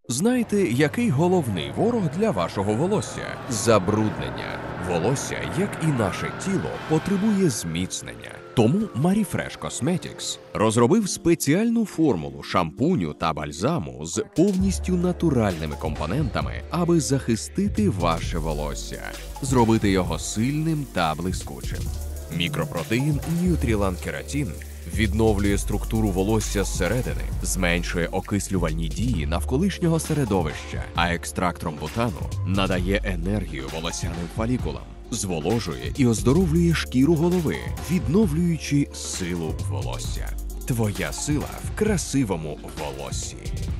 Знаєте, який головний ворог для вашого волосся? Забруднення. Волосся, як і наше тіло, потребує зміцнення. Тому Marifresh Cosmetics розробив спеціальну формулу шампуню та бальзаму з повністю натуральними компонентами, аби захистити ваше волосся, зробити його сильним та блискучим. Мікропротеїн Nutrilon Keratin відновлює структуру волосся зсередини, зменшує окислювальні дії навколишнього середовища, а екстракт ромбутану надає енергію волосяним фолікулам, зволожує і оздоровлює шкіру голови, відновлюючи силу волосся. Твоя сила в красивому волоссі.